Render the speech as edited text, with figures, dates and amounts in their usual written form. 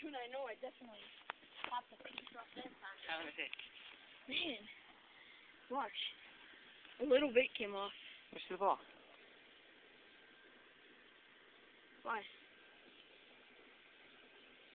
one I know I definitely popped the piece off that time. How was it? Man, watch. A little bit came off. Where's the ball? Why?